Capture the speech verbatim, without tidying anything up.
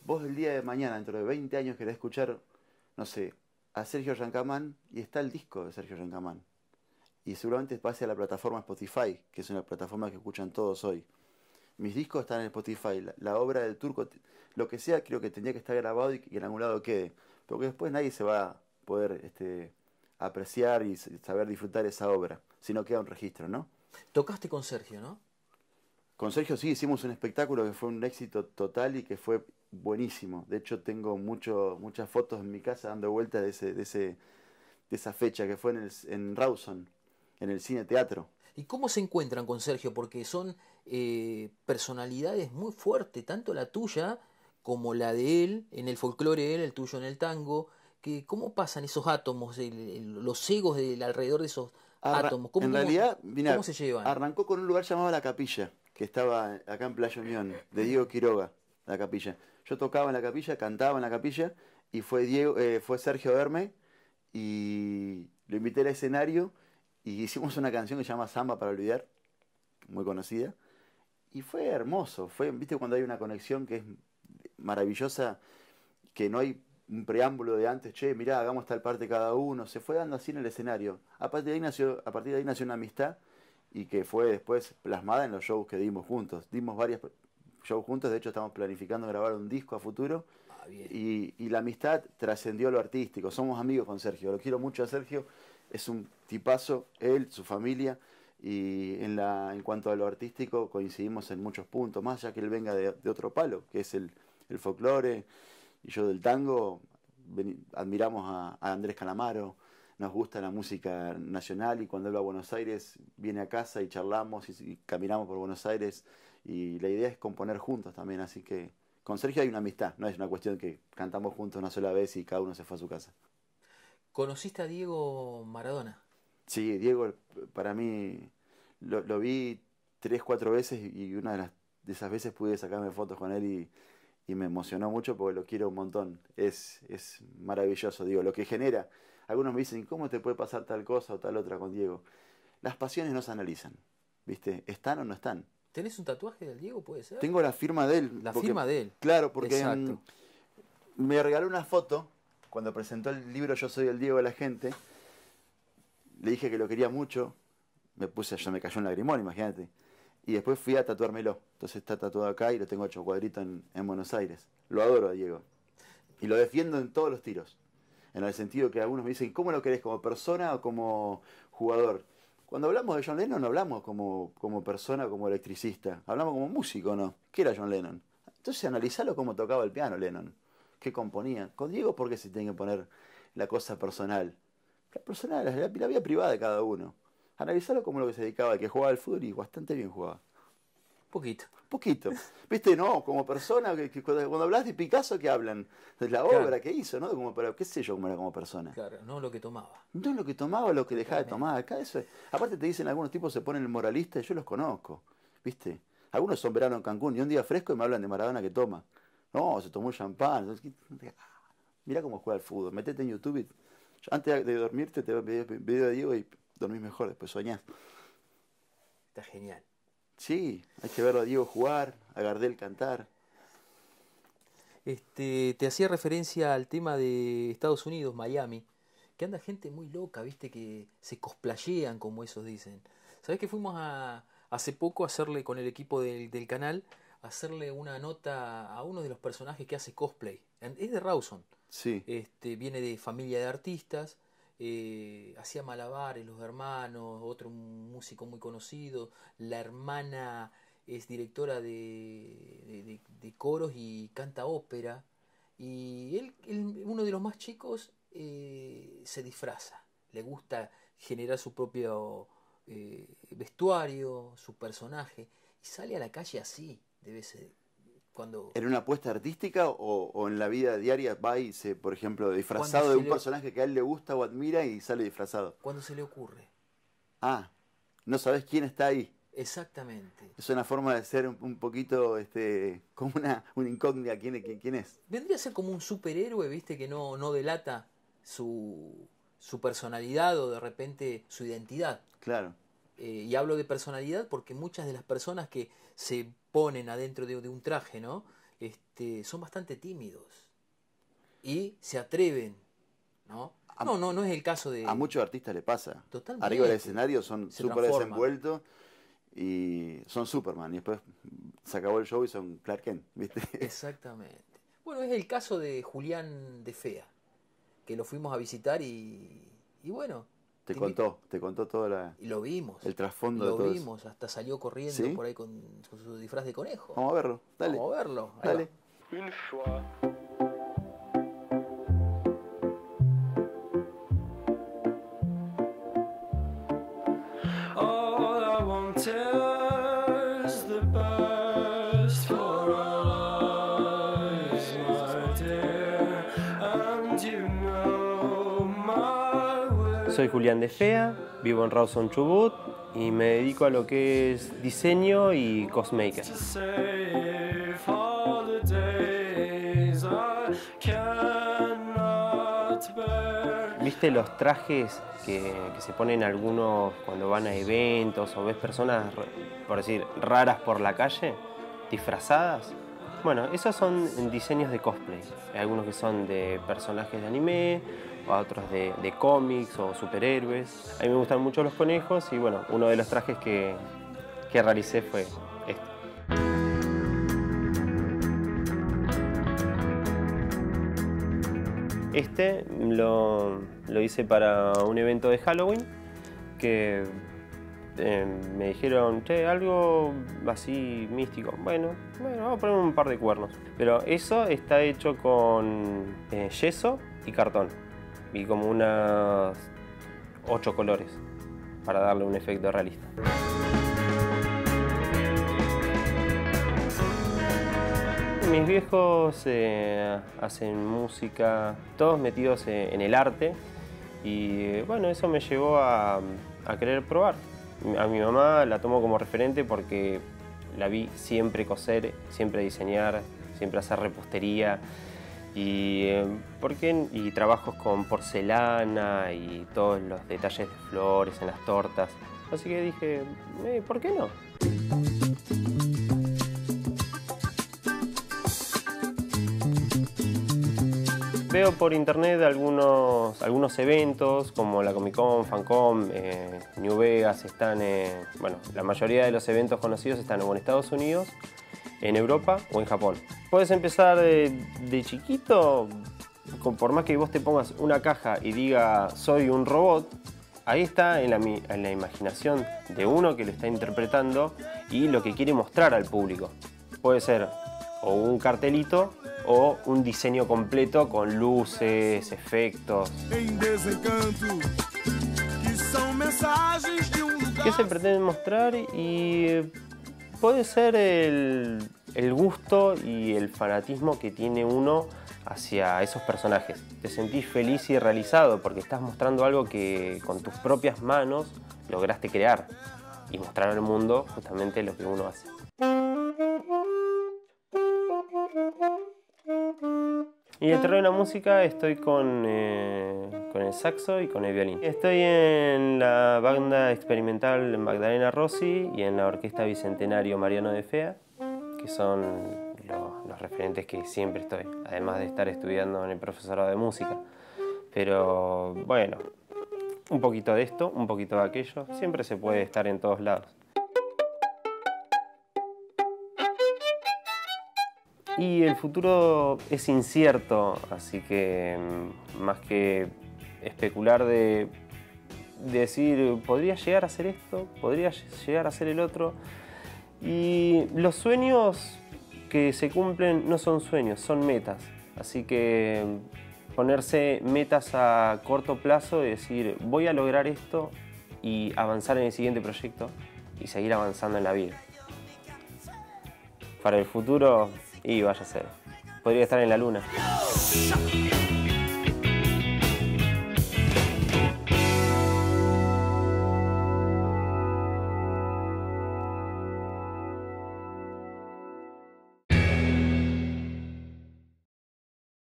vos el día de mañana, dentro de veinte años, querés escuchar, no sé, a Sergio Yancamán y está el disco de Sergio Yancamán. Y seguramente pase a la plataforma Spotify, que es una plataforma que escuchan todos hoy. Mis discos están en Spotify, la, la obra del Turco, lo que sea, creo que tendría que estar grabado y que en algún lado quede. Porque después nadie se va a poder este, apreciar y saber disfrutar esa obra, si no queda un registro, ¿no? Tocaste con Sergio, ¿no? Con Sergio sí hicimos un espectáculo que fue un éxito total y que fue buenísimo. De hecho tengo mucho, muchas fotos en mi casa dando vueltas de, ese, de, ese, de esa fecha que fue en, el, en Rawson, en el cine teatro. ¿Y cómo se encuentran con Sergio? Porque son eh, personalidades muy fuertes, tanto la tuya como la de él, en el folclore él, el tuyo en el tango. Que, ¿cómo pasan esos átomos, el- el- los egos del alrededor de esos Arra átomos? ¿Cómo, en cómo, realidad, mira, cómo se llevan? arrancó con un lugar llamado La Capilla, que estaba acá en Playa Unión, de Diego Quiroga, La Capilla. Yo tocaba en la capilla, cantaba en la capilla, y fue Diego, eh, fue Sergio a verme, y lo invité al escenario, y hicimos una canción que se llama Samba para olvidar, muy conocida, y fue hermoso. Fue, viste, cuando hay una conexión que es maravillosa, que no hay un preámbulo de antes, che, mirá, hagamos tal parte cada uno, se fue dando así en el escenario. A partir de ahí nació, a partir de ahí nació una amistad y que fue después plasmada en los shows que dimos juntos. Dimos varios shows juntos, de hecho estamos planificando grabar un disco a futuro Ah, bien. y, y la amistad trascendió lo artístico. Somos amigos con Sergio, lo quiero mucho a Sergio, es un tipazo, él, su familia. Y en, la, en cuanto a lo artístico coincidimos en muchos puntos, más ya que él venga de, de otro palo, que es el, el folclore, y yo del tango, admiramos a, a Andrés Calamaro, nos gusta la música nacional y cuando él va a Buenos Aires viene a casa y charlamos y, y caminamos por Buenos Aires y la idea es componer juntos también, así que con Sergio hay una amistad, no es una cuestión que cantamos juntos una sola vez y cada uno se fue a su casa. ¿Conociste a Diego Maradona? Sí, Diego para mí lo, lo vi tres, cuatro veces y una de, las, de esas veces pude sacarme fotos con él y y me emocionó mucho porque lo quiero un montón. Es, es maravilloso, digo, lo que genera. Algunos me dicen, ¿cómo te puede pasar tal cosa o tal otra con Diego? Las pasiones no se analizan, ¿viste? ¿Están o no están? ¿Tenés un tatuaje del Diego, puede ser? Tengo la firma de él, La porque, firma de él. claro, porque mm, Exacto. me regaló una foto cuando presentó el libro Yo soy el Diego de la gente. Le dije que lo quería mucho, me puse, ya me cayó un lagrimón, imagínate. Y después fui a tatuármelo. Entonces está tatuado acá y lo tengo hecho cuadrito en, en Buenos Aires. Lo adoro a Diego. Y lo defiendo en todos los tiros. En el sentido que algunos me dicen, ¿cómo lo querés? ¿Como persona o como jugador? Cuando hablamos de John Lennon no hablamos como, como persona, como electricista. Hablamos como músico, ¿no? ¿Qué era John Lennon? Entonces analizalo cómo tocaba el piano Lennon. ¿Qué componía? Con Diego, ¿por qué se tiene que poner la cosa personal? La personal, la, la vida privada de cada uno. Analizarlo como lo que se dedicaba, que jugaba al fútbol y bastante bien jugaba. Poquito. Poquito. ¿Viste? No, como persona, que, que cuando, cuando hablas de Picasso, ¿qué hablan? De la Claro, obra que hizo, ¿no? Como, pero qué sé yo cómo era como persona. claro, no lo que tomaba. No es lo que tomaba o lo que dejaba de Totalmente. tomar. Acá eso es- Aparte te dicen, algunos tipos se ponen el moralista y yo los conozco. ¿Viste? Algunos son verano en Cancún y un día fresco y me hablan de Maradona que toma. No, se tomó champán. Mirá cómo juega el fútbol. Metete en YouTube y antes de dormirte te veo video, video de Diego y dormís mejor, después soñás. Está genial. Sí, hay que verlo a Diego jugar, a Gardel cantar. Este, te hacía referencia al tema de Estados Unidos, Miami, que anda gente muy loca, viste, que se cosplayean, como esos dicen. ¿Sabés que fuimos a, hace poco a hacerle con el equipo del, del canal, a hacerle una nota a uno de los personajes que hace cosplay? En- Es de Rawson. Sí. Este, viene de familia de artistas, eh, hacía malabares los hermanos, otro músico muy conocido, la hermana es directora de, de- de- de coros y canta ópera, y él, él, uno de los más chicos, eh, se disfraza, le gusta generar su propio eh, vestuario, su personaje, y sale a la calle así, debe ser, cuando, ¿En una apuesta artística o, o en la vida diaria va y se, por ejemplo, cuando disfrazado de se un le, personaje que a él le gusta o admira y sale disfrazado? cuando se le ocurre? Ah, no sabes quién está ahí. Exactamente. Es una forma de ser un, un poquito, este, como una, una incógnita. ¿Quién, es- quién, quién es? Vendría a ser como un superhéroe, viste, que no, no delata su, su personalidad o de repente su identidad. Claro. Eh, y hablo de personalidad porque muchas de las personas que se ponen adentro de, de un traje, ¿no? este, son bastante tímidos y se atreven, ¿no? A, no, no, no es el caso de... A muchos artistas le pasa. Totalmente. Arriba del escenario son Se súper transforman. desenvueltos y son Superman. Y después se acabó el show y son Clark Kent, ¿viste? Exactamente. Bueno, es el caso de Julián de Fea, que lo fuimos a visitar y, y bueno... Te te contó, invito. te contó todo la, Y lo vimos. el trasfondo lo de todo vimos, hasta salió corriendo ¿Sí? por ahí con, con su disfraz de conejo. Vamos a verlo, dale. Vamos a verlo. Ahí Dale. va. Une fois. All I want is the best for our lives, my dear, and you know my way. Soy Julián de Fea, vivo en Rawson, Chubut y me dedico a lo que es diseño y cosmaker. To save all the days I cannot bear. ¿Viste los trajes que, que se ponen algunos cuando van a eventos o ves personas, por decir, raras por la calle, disfrazadas? Bueno, esos son diseños de cosplay. Hay algunos que son de personajes de anime, o otros de, de cómics o superhéroes. A mí me gustan mucho los conejos y bueno, uno de los trajes que, que realicé fue este. Este lo, lo hice para un evento de Halloween que eh, me dijeron, che, algo así místico. Bueno, bueno, vamos a poner un par de cuernos. Pero eso está hecho con eh, yeso y cartón. Y como unas ocho colores para darle un efecto realista. Mis viejos eh, hacen música, todos metidos eh, en el arte y bueno, eso me llevó a, a querer probar. A mi mamá la tomo como referente porque la vi siempre coser, siempre diseñar, siempre hacer repostería y, eh, ¿por qué? Y trabajos con porcelana y todos los detalles de flores en las tortas. Así que dije, eh, ¿por qué no? Veo por internet algunos, algunos eventos como la Comic Con, Fancom, eh, New Vegas, están, eh, bueno, la mayoría de los eventos conocidos están o en Estados Unidos, en Europa o en Japón. Puedes empezar de, de chiquito, con, por más que vos te pongas una caja y diga soy un robot, ahí está en la, en la imaginación de uno que lo está interpretando y lo que quiere mostrar al público. Puede ser o un cartelito o un diseño completo con luces, efectos. ¿Qué se pretende mostrar? Y puede ser el, el gusto y el fanatismo que tiene uno hacia esos personajes. Te sentís feliz y realizado porque estás mostrando algo que con tus propias manos lograste crear y mostrar al mundo justamente lo que uno hace. Y en el terreno de la música estoy con, eh, con el saxo y con el violín. Estoy en la banda experimental Magdalena Rossi y en la orquesta Bicentenario Mariano de Fea, que son los, los referentes que siempre estoy, además de estar estudiando en el profesorado de música. Pero bueno, un poquito de esto, un poquito de aquello, siempre se puede estar en todos lados. Y el futuro es incierto, así que más que especular de, de decir, podría llegar a ser esto, podría llegar a ser el otro. Y los sueños que se cumplen no son sueños, son metas. Así que ponerse metas a corto plazo y decir, voy a lograr esto y avanzar en el siguiente proyecto y seguir avanzando en la vida. Para el futuro, y vaya a ser, podría estar en la luna.